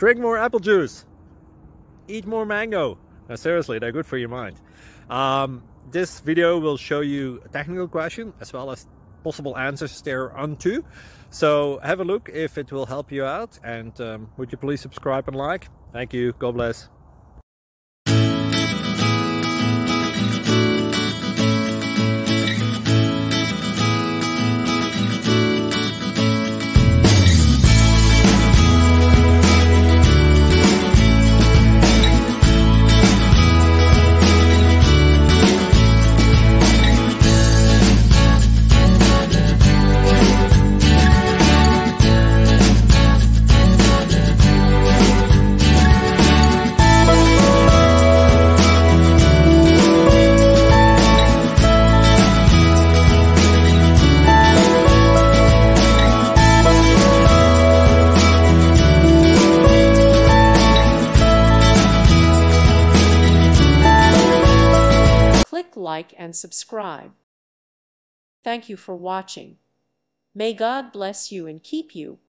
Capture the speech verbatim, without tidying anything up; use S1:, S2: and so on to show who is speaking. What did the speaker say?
S1: Drink more apple juice. Eat more mango. Now, seriously, they're good for your mind. Um, this video will show you a technical question as well as possible answers thereunto. So have a look if it will help you out, and um, would you please subscribe and like? Thank you. God bless.
S2: Click like and subscribe. Thank you for watching. May God bless you and keep you.